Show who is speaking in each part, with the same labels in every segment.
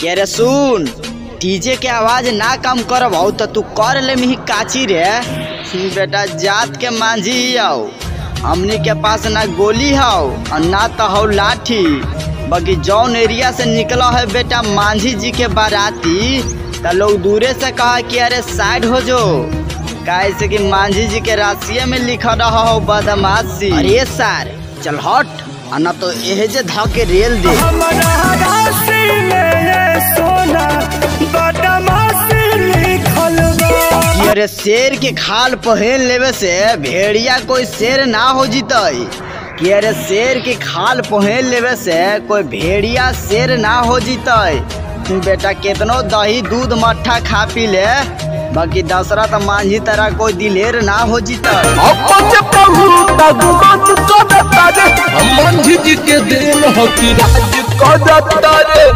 Speaker 1: के रे सुन, डीजे के आवाज ना कम करब तो तू कर ले मिही काची रे। बेटा जात के मांझी आओ, हमनी के पास ना गोली हाउ और ना तो हौ लाठी। बाकी जौन एरिया से निकला है बेटा मांझी जी के बाराती, तो लोग दूरे से कहा कि अरे साइड हो जो, कैसे कि मांझी जी के राशिया में लिखा रहा हो बदमाशी। अरे सर चल हट, ना तो यह जे धा के रेल दे। अरे शेर के खाल पहन लेवे से भेड़िया कोई शेर ना हो जीतई। कि अरे शेर के खाल पहन लेवे से कोई भेड़िया शेर ना हो जीतई। बेटा केतनो दही दूध मट्ठा खा पी ले, बाकी दशरथ मांझी तरह कोई दिलेर ना हो जीता।
Speaker 2: मांझी जी के देन हो कि राज करता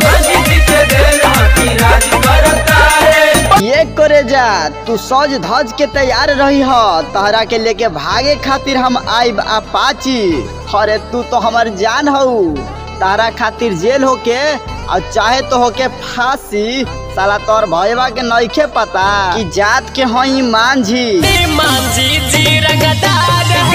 Speaker 2: रे।
Speaker 1: ये करे जा तू सज धज के तैयार रही हो, तहरा के लेके भागे खातिर हम आइब अपाची। अरे तू तो हमार जान हो, तारा खातिर जेल होके और चाहे तो होके फांसी। साला तोर भैया के नइखे पता कि जात के हई मांझी।
Speaker 3: मांझी जी रंगदार